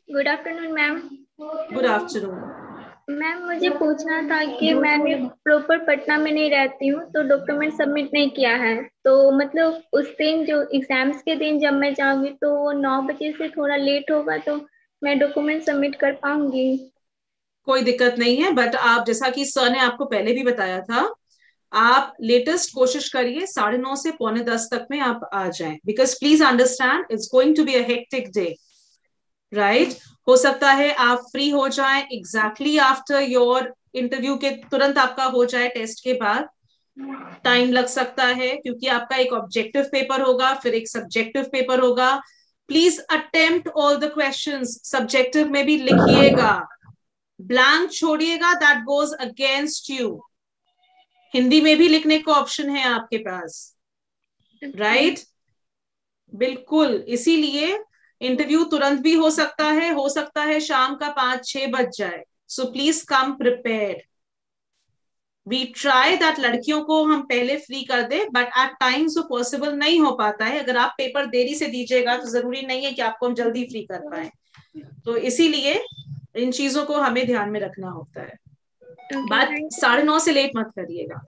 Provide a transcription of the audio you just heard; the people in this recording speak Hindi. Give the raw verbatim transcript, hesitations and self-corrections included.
Good afternoon ma'am. Good afternoon. Ma'am मुझे पूछना था कि मैंने प्रॉपर पटना में नहीं रहती हूँ तो डॉक्यूमेंट सबमिट नहीं किया है। तो मतलब उस दिन जो एग्जाम्स के दिन जब मैं जाऊंगी तो वो नौ बजे से थोड़ा लेट होगा तो मैं डॉक्यूमेंट सबमिट कर पाऊंगी? कोई दिक्कत नहीं है, बट आप जैसा कि सर ने आपको पहले भी बताया था, आप लेटेस्ट कोशिश करिए साढ़े नौ से पौने दस तक में आप आ जाएं, because please understand it's going to be a hectic day, right. हो सकता है आप फ्री हो जाएं एग्जैक्टली आफ्टर योर इंटरव्यू के तुरंत आपका हो जाए, टेस्ट के बाद टाइम लग सकता है क्योंकि आपका एक ऑब्जेक्टिव पेपर होगा, फिर एक सब्जेक्टिव पेपर होगा। Please attempt all the questions, subjective में भी लिखिएगा, ब्लैंक छोड़िएगा, that goes against you. Hindi में भी लिखने का ऑप्शन है आपके पास, ओके। राइट। बिल्कुल, इसीलिए इंटरव्यू तुरंत भी हो सकता है हो सकता है शाम का पांच छह बज जाए। So please come prepared. We try that लड़कियों को हम पहले फ्री कर दे, बट एट टाइम्स वो पॉसिबल नहीं हो पाता है। अगर आप पेपर देरी से दीजिएगा तो जरूरी नहीं है कि आपको हम जल्दी फ्री कर पाए। तो इसीलिए इन चीजों को हमें ध्यान में रखना होता है। ओके, बात थैंक साढ़े नौ से लेट मत करिएगा।